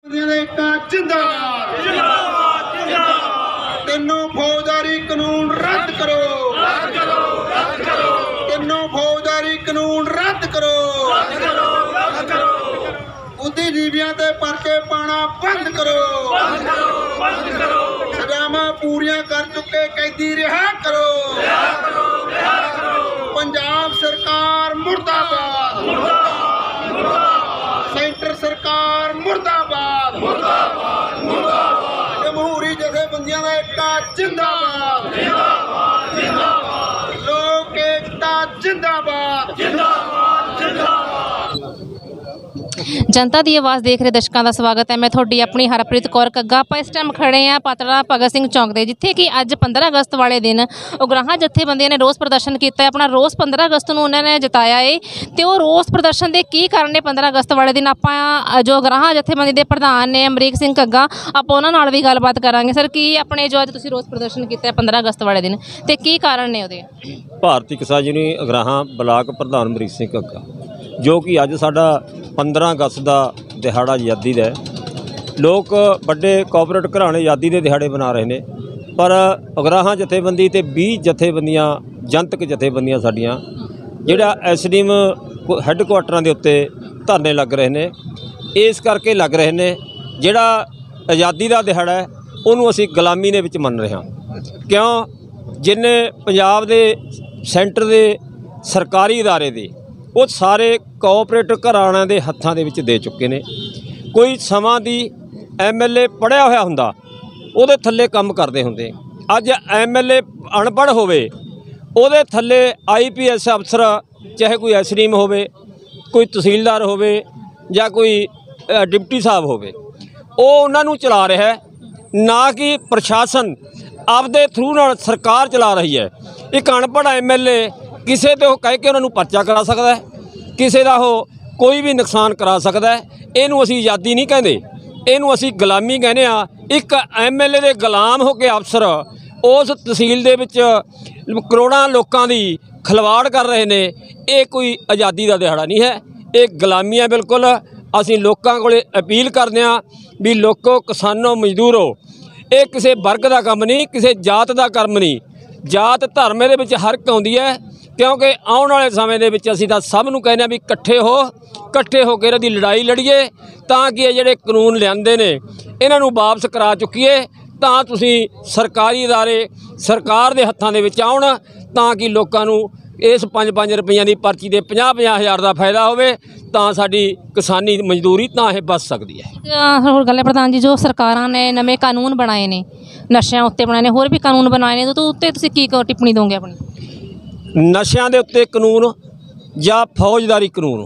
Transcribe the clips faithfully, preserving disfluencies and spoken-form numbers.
तीनों फौजदारी कानून रद्द करो, तीनों फौजदारी कानून रद्द करो, बुद्धिजीवियों ते परचे पाना बंद करो, सजावां पूरियां कर चुके कैदी रिहा करो, पंजाब सरकार मुर्दाबाद, सेंटर सरकार मुर्दाबाद, जमहूरी जथेबंदियां दा एकता जिंदाबाद, लोक एकता जिंदाबाद। जनता की आवाज़ देख रहे दर्शकों का स्वागत है। मैं थोड़ी अपनी हरप्रीत कौर कग्गा। आप इस टाइम खड़े हैं पात्रा भगत सिंह चौक से, जिथे कि अज पंद्रह अगस्त वाले दिन उगराहां जथेबंदियों ने रोस प्रदर्शन किया। अपना रोस पंद्रह अगस्त को उन्होंने जताया है, तो वो रोस प्रदर्शन के की कारण ने पंद्रह अगस्त वाले दिन आप जो उगराहां जथेबंदी के प्रधान ने अमरीक सिंह कग्गा, आप उन्होंने भी गलबात करांगे। सर की अपने जो अज तुसीं रोस प्रदर्शन किया पंद्रह अगस्त वाले दिन, तो की कारण ने उहदे? भारतीय किसान यूनियन उगराहां ब्लाक प्रधान अमरीक सिंह कग्गा, जो कि अज साडा पंद्रह अगस्त का दिहाड़ा आज़ादी का है। लोग बड़े कॉरपोरेट घराने आज़ादी के दिहाड़े बना रहे हैं, पर उगराहां जथेबंदी ते बीस जथेबंदियां जनतक जथेबंदियां साडियां जिहड़ा एस डी एम हैडकुआटरां दे उत्ते धरने लग रहे हैं। इस करके लग रहे हैं जिहड़ा आज़ादी का दिहाड़ा है उन्होंने असीं गुलामी दे विच मन रहे हां। क्यों? जिन्ने पंजाब दे सेंटर दे सरकारी इदारे दे वो सारे कोऑपरेटिव घराणिਆਂ ਦੇ हत्थां ਦੇ ਵਿੱਚ ਦੇ चुके ने। कोई समा दी एम एल ए पढ़िया होया हुंदा ਉਹਦੇ थल्ले काम करते होंदे, अज एम एल ए अनपढ़ होवे ਉਹਦੇ थल्ले आई पी एस अफसर चाहे कोई एस डी एम होवे, कोई तहसीलदार होवे या कोई डिप्टी साहब होवे, वो उन्होंने चला रहा है, ना कि प्रशासन आपदे थ्रू नाल सरकार चला रही है। एक अनपढ़ एम एल ए किसी तो कह के उन्होंने परचा करा सकता है, किसी का वो कोई भी नुकसान करा सकता है। इनू असी आज़ादी नहीं कहते, इनू असी गुलामी कहने। एक एम एल ए दे गुलाम हो के अफसर उस तहसील दे विच करोड़ों लोगों की खिलवाड़ कर रहे हैं। ये कोई आज़ादी का दिहाड़ा नहीं है, ये गुलामी है बिल्कुल। असी लोगों को अपील करते हैं भी लोगों, किसानों, मजदूरों, ये किसी वर्ग का काम नहीं, किसी जात का कर्म नहीं। जात धर्म दे विच हरक आउंदी है, क्योंकि आने वाले समय के विच असीं तां सब नूं कहने भी इकट्ठे हो इकट्ठे होकर इहदी दी लड़ाई लड़ीए, तां कि ये जिहड़े कानून लिआंदे ने इन्हां नूं वापस करा चुकीए, तां तुसीं सरकारी इदारे सरकार दे हत्थां दे विच आउण, तां कि लोकां नूं इस पाँच पाँच रुपइयां दी पर्ची दे पचास पचास हज़ार का फायदा होवे, तां साडी किसानी मजदूरी तां इह बच सकदी है। होर गल है प्रधान जी, जो सरकारां ने नवे कानून बनाए ने नशिਆਂ उत्ते बनाए ने, होर भी कानून बनाए ने, तो उत्ते तुसीं की टिप्पणी दोगे अपनी? नशिਆਂ ਦੇ ਉੱਤੇ ਕਾਨੂੰਨ ਜਾਂ ਫੌਜਦਾਰੀ ਕਾਨੂੰਨ,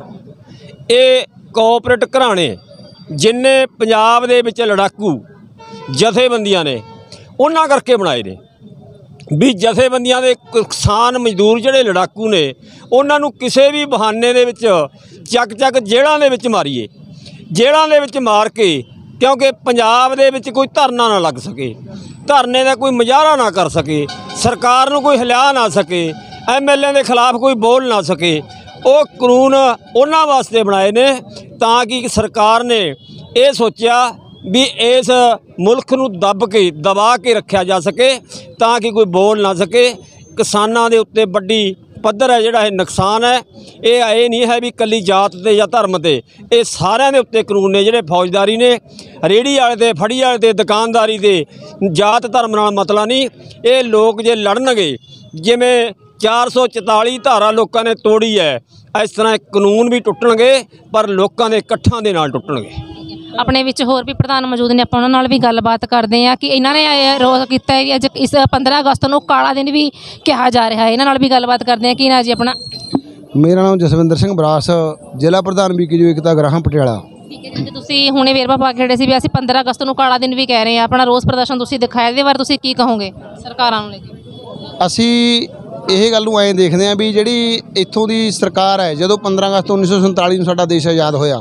ਇਹ ਕੋਆਪਰੇਟ ਘਰਾਣੇ ਜਿੰਨੇ ਪੰਜਾਬ ਦੇ ਵਿੱਚ ਲੜਾਕੂ ਜਥੇਬੰਦੀਆਂ ਨੇ ਉਹਨਾਂ ਕਰਕੇ ਬਣਾਏ ਨੇ ਵੀ ਜਥੇਬੰਦੀਆਂ ਦੇ ਕਿਸਾਨ ਮਜ਼ਦੂਰ ਜਿਹੜੇ ਲੜਾਕੂ ਨੇ ਉਹਨਾਂ ਨੂੰ ਕਿਸੇ ਵੀ ਬਹਾਨੇ ਦੇ ਵਿੱਚ ਚੱਕ ਚੱਕ ਜੇਲ੍ਹਾਂ ਦੇ ਵਿੱਚ ਮਾਰੀਏ, ਜੇਲ੍ਹਾਂ ਦੇ ਵਿੱਚ ਮਾਰ ਕੇ, क्योंकि पंजाब दे विच कोई धरना ना लग सके, धरने का कोई मुजाहरा ना कर सके, सरकार नूं कोई हिला ना सके, एम एल ए के खिलाफ कोई बोल ना सके। वो कानून उन्हां वास्ते बनाए ने तां कि सरकार ने ये सोचा भी इस मुल्क नूं दब के दबा के रखा जा सके, तां कि कोई बोल ना सके। किसानां दे उत्ते वड्डी पद्धर है जिहड़ा नुकसान है, ये ये नहीं है भी कली जात ते या धर्म ते, ये सारिਆਂ ਦੇ उत्ते कानून ने जिहड़े फौजदारी ने, रेहड़ी वाले ते फड़ी वाले ते दुकानदारी ते जात धर्म नाल मतलब नहीं। ये लोग जे लड़नगे जिवें चार सौ चौताली धारा लोगों ने तोड़ी है, इस तरह कानून भी टुटणगे, पर लोगों के इकट्ठां दे नाल टुटणगे। अपने विच होर भी प्रधान मौजूद ने, आपां उहनां नाल भी गलबात करते हैं कि इन्होंने रोज किया है अज इस पंद्रह अगस्त को काला दिन भी कहा जा रहा है, इन्हां नाल भी गलबात करते हैं। कि ना जी अपना? मेरा नाम जसविंदर सिंह बरास, जिला प्रधान बीकेयू एकता उगराहां पटियाला। ठीक है जी, तुसीं हुणे वेरवा पा के खड़े सी भी असीं पंद्रह अगस्त को काला दिन भी कह रहे हैं, अपना रोस प्रदर्शन तुसीं दिखाया, इहदे बारे तुसीं की कहोगे सरकारां नूं लेके? असीं ਇਹ ਗੱਲ ਨੂੰ ਐਂ ਦੇਖਦੇ ਹਾਂ ਵੀ ਜਿਹੜੀ ਇੱਥੋਂ ਦੀ ਸਰਕਾਰ ਹੈ, ਜਦੋਂ ਪੰਦਰਾਂ ਅਗਸਤ ਉੱਨੀ ਸੌ ਸੰਤਾਲੀ ਨੂੰ ਸਾਡਾ ਦੇਸ਼ ਆਜ਼ਾਦ ਹੋਇਆ,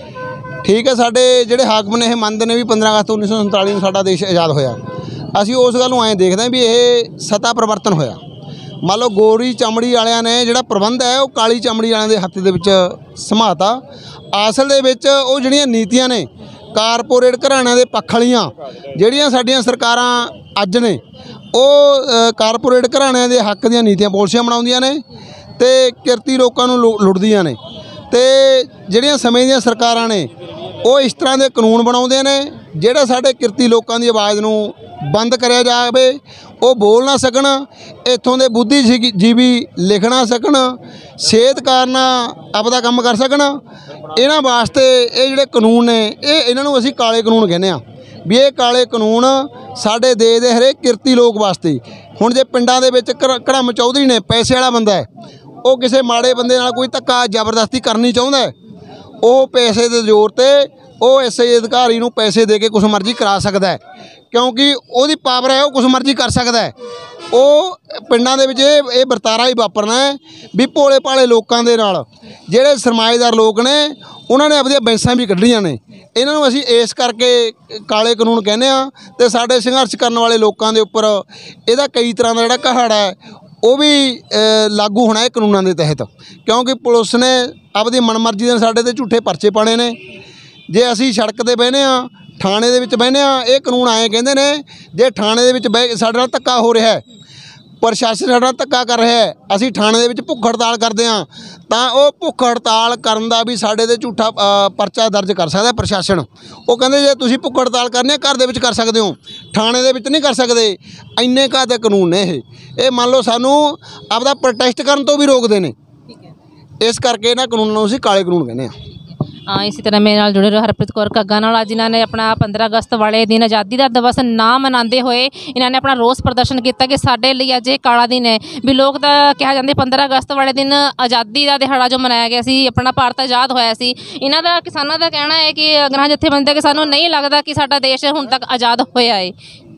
ਠੀਕ ਹੈ, ਸਾਡੇ ਜਿਹੜੇ ਹਾਕਮ ਨੇ ਇਹ ਮੰਨਦੇ ਨੇ ਵੀ ਪੰਦਰਾਂ ਅਗਸਤ ਉੱਨੀ ਸੌ ਸੰਤਾਲੀ ਨੂੰ ਸਾਡਾ ਦੇਸ਼ ਆਜ਼ਾਦ ਹੋਇਆ। ਅਸੀਂ ਉਸ ਗੱਲ ਨੂੰ ਐਂ ਦੇਖਦੇ ਹਾਂ ਵੀ ਇਹ ਸੱਤਾ ਪਰਿਵਰਤਨ ਹੋਇਆ। ਮੰਨ ਲਓ ਗੋਰੀ ਚਮੜੀ ਵਾਲਿਆਂ ਨੇ ਜਿਹੜਾ ਪ੍ਰਬੰਧ ਹੈ ਉਹ ਕਾਲੀ ਚਮੜੀ ਵਾਲਿਆਂ ਦੇ ਹੱਥ ਦੇ ਵਿੱਚ ਸਮਾਤਾ। ਅਸਲ ਦੇ ਵਿੱਚ ਉਹ ਜਿਹੜੀਆਂ ਨੀਤੀਆਂ ਨੇ ਕਾਰਪੋਰੇਟ ਘਰਾਣਿਆਂ ਦੇ ਪੱਖ ਵਾਲੀਆਂ ਜਿਹੜੀਆਂ ਸਾਡੀਆਂ ਸਰਕਾਰਾਂ ਅੱਜ ਨੇ ਉਹ ਅ, ਕਾਰਪੋਰੇਟ ਘਰਾਣਿਆਂ ਦੇ ਹੱਕ ਦੀਆਂ ਨੀਤੀਆਂ ਪਾਲਿਸੀਆਂ ਬਣਾਉਂਦੀਆਂ ਨੇ ਤੇ ਕਿਰਤੀ ਲੋਕਾਂ ਨੂੰ ਲੁ- ਲੁੱਟਦੀਆਂ ਨੇ। ਤੇ ਜਿਹੜੀਆਂ ਸਮੇਂ ਦੀਆਂ ਸਰਕਾਰਾਂ ਨੇ ਉਹ ਇਸ ਤਰ੍ਹਾਂ ਦੇ ਕਾਨੂੰਨ ਬਣਾਉਂਦੇ ਨੇ ਜਿਹੜਾ ਸਾਡੇ ਕਿਰਤੀ ਲੋਕਾਂ ਦੀ ਆਵਾਜ਼ ਨੂੰ ਬੰਦ ਕਰਿਆ ਜਾਵੇ, ਉਹ ਬੋਲ ਨਾ ਸਕਣ, ਇੱਥੋਂ ਦੇ ਬੁੱਧੀਜੀਵੀ ਜੀਵੀ ਲਿਖ ਨਾ ਸਕਣ, ਸਿਹਤਕਾਰ ਨਾ ਆਪਦਾ ਕੰਮ ਕਰ ਸਕਣ। ਇਹਨਾਂ ਵਾਸਤੇ ਇਹ ਜਿਹੜੇ ਕਾਨੂੰਨ ਨੇ ਇਹ ਇਹਨਾਂ ਨੂੰ ਅਸੀਂ ਕਾਲੇ ਕਾਨੂੰਨ ਕਹਿੰਦੇ ਆ ਵੀ ਇਹ ਕਾਲੇ ਕਾਨੂੰਨ ਸਾਡੇ ਦੇਸ਼ ਦੇ ਹਰੇਕ ਕਿਰਤੀ ਲੋਕ ਵਾਸਤੇ। ਹੁਣ ਜੇ ਪਿੰਡਾਂ ਦੇ ਵਿੱਚ ਘੜ- ਘੜਮ ਚੌਧਰੀ ਨੇ, ਪੈਸੇ ਵਾਲਾ ਬੰਦਾ ਹੈ, ਉਹ ਕਿਸੇ ਮਾੜੇ ਬੰਦੇ ਨਾਲ ਕੋਈ ਧੱਕਾ ਜ਼ਬਰਦਸਤੀ ਕਰਨੀ ਚਾਹੁੰਦਾ ਹੈ, ਉਹ ਪੈਸੇ ਦੇ ਜ਼ੋਰ ਤੇ ਉਹ ਐਸਆਈ ਅਧਿਕਾਰੀ ਨੂੰ ਪੈਸੇ ਦੇ ਕੇ ਕੁਛ ਮਰਜ਼ੀ ਕਰਾ ਸਕਦਾ ਹੈ, ਕਿਉਂਕਿ ਉਹਦੀ ਪਾਵਰ ਹੈ, ਉਹ ਕੁਛ ਮਰਜ਼ੀ ਕਰ ਸਕਦਾ ਹੈ। ਉਹ ਪਿੰਡਾਂ ਦੇ ਵਿੱਚ ਇਹ ਇਹ ਵਰਤਾਰਾ ਹੀ ਵਾਪਰਨਾ ਹੈ ਵੀ ਭੋਲੇ ਭਾਲੇ ਲੋਕਾਂ ਦੇ ਨਾਲ ਜਿਹੜੇ ਸਰਮਾਏਦਾਰ ਲੋਕ ਨੇ ਉਹਨਾਂ ਨੇ ਆਪਣੀਆਂ ਬੈਂਸਾਂ ਵੀ ਕੱਢੀਆਂ ਨੇ। ਇਹਨਾਂ ਨੂੰ ਅਸੀਂ ਇਸ ਕਰਕੇ ਕਾਲੇ ਕਾਨੂੰਨ ਕਹਿੰਦੇ ਆ ਤੇ ਸਾਡੇ ਸੰਘਰਸ਼ ਕਰਨ ਵਾਲੇ ਲੋਕਾਂ ਦੇ ਉੱਪਰ ਇਹਦਾ ਕਈ ਤਰ੍ਹਾਂ ਦਾ ਜਿਹੜਾ ਕਹਾੜਾ ਹੈ ਉਹ ਵੀ ਅ, ਲਾਗੂ ਹੋਣਾ ਇਹ ਕਾਨੂੰਨਾਂ ਦੇ ਤਹਿਤ, ਕਿਉਂਕਿ ਪੁਲਿਸ ਨੇ ਆਪਣੀ ਮਨਮਰਜ਼ੀ ਦੇ ਸਾਡੇ ਤੇ ਝੂਠੇ ਪਰਚੇ ਪਾਣੇ ਨੇ। ਜੇ ਅਸੀਂ ਸੜਕ ਤੇ ਬਹਿੰਦੇ ਆ, ਥਾਣੇ ਦੇ ਵਿੱਚ ਬਹਿੰਦੇ ਆ, ਇਹ ਕਾਨੂੰਨ ਆਏ ਕਹਿੰਦੇ ਨੇ ਜੇ ਥਾਣੇ ਦੇ ਵਿੱਚ ਬਹਿ ਸਾਡੇ ਨਾਲ ਧੱਕਾ ਹੋ ਰਿਹਾ ਹੈ, ਪ੍ਰਸ਼ਾਸਨ ਸਾਡੇ ਨਾਲ ਧੱਕਾ ਕਰ ਰਿਹਾ ਹੈ, ਅਸੀਂ ਥਾਣੇ ਦੇ ਵਿੱਚ ਭੁੱਖ ਹੜਤਾਲ ਕਰਦੇ ਹਾਂ ਤਾਂ ਉਹ ਭੁੱਖ ਹੜਤਾਲ ਕਰਨ ਦਾ ਵੀ ਸਾਡੇ ਤੇ ਝੂਠਾ ਅ, ਪਰਚਾ ਦਰਜ ਕਰ ਸਕਦਾ ਪ੍ਰਸ਼ਾਸਨ। ਉਹ ਕਹਿੰਦੇ ਜੇ ਤੁਸੀਂ ਭੁੱਖ ਹੜਤਾਲ ਕਰਨੀ ਹੈ ਘਰ ਦੇ ਵਿੱਚ ਕਰ ਸਕਦੇ ਹੋ, ਥਾਣੇ ਦੇ ਵਿੱਚ ਨਹੀਂ ਕਰ ਸਕਦੇ। ਇੰਨੇ ਘਾਹ ਦੇ ਕਾਨੂੰਨ ਨੇ ਇਹ ਇਹ ਮੰਨ ਲਓ ਸਾਨੂੰ ਆਪਦਾ ਪ੍ਰੋਟੈਸਟ ਕਰਨ ਤੋਂ ਵੀ ਰੋਕਦੇ ਨੇ। ਇਸ ਕਰਕੇ ਇਹਨਾਂ ਕਾਨੂੰਨਾਂ ਨੂੰ ਅਸੀਂ ਕਾਲੇ ਕਾਨੂੰਨ ਕਹਿੰਦੇ ਹਾਂ। ਹਾਂ, ਇਸੇ ਤਰ੍ਹਾਂ ਮੇਰੇ ਨਾਲ ਜੁੜੇ ਰਹੋ ਹਰਪ੍ਰੀਤ ਕੌਰ ਕੱਗਾ ਨਾਲ। ਅੱਜ ਇਹਨਾਂ ਨੇ ਆਪਣਾ ਪੰਦਰਾਂ ਅਗਸਤ ਵਾਲੇ ਦਿਨ ਆਜ਼ਾਦੀ ਦਾ ਦਿਵਸ ਨਾ ਮਨਾਉਂਦੇ ਹੋਏ ਇਹਨਾਂ ਨੇ ਆਪਣਾ ਰੋਸ ਪ੍ਰਦਰਸ਼ਨ ਕੀਤਾ ਕਿ ਸਾਡੇ ਲਈ ਅੱਜ ਇਹ ਕਾਲਾ ਦਿਨ ਹੈ। ਵੀ ਲੋਕ ਤਾਂ ਕਿਹਾ ਜਾਂਦੇ ਪੰਦਰਾਂ ਅਗਸਤ ਵਾਲੇ ਦਿਨ ਆਜ਼ਾਦੀ ਦਾ ਦਿਹਾੜਾ ਜੋ ਮਨਾਇਆ ਗਿਆ ਸੀ, ਆਪਣਾ ਭਾਰਤ ਆਜ਼ਾਦ ਹੋਇਆ ਸੀ। ਇਹਨਾਂ ਦਾ ਕਿਸਾਨਾਂ ਦਾ ਕਹਿਣਾ ਹੈ ਕਿ ਅਗਰਾਂ ਜਥੇਬੰਦੀ ਕਿ ਸਾਨੂੰ ਨਹੀਂ ਲੱਗਦਾ ਕਿ ਸਾਡਾ ਦੇਸ਼ ਹੁਣ ਤੱਕ ਆਜ਼ਾਦ ਹੋਇਆ ਹੈ।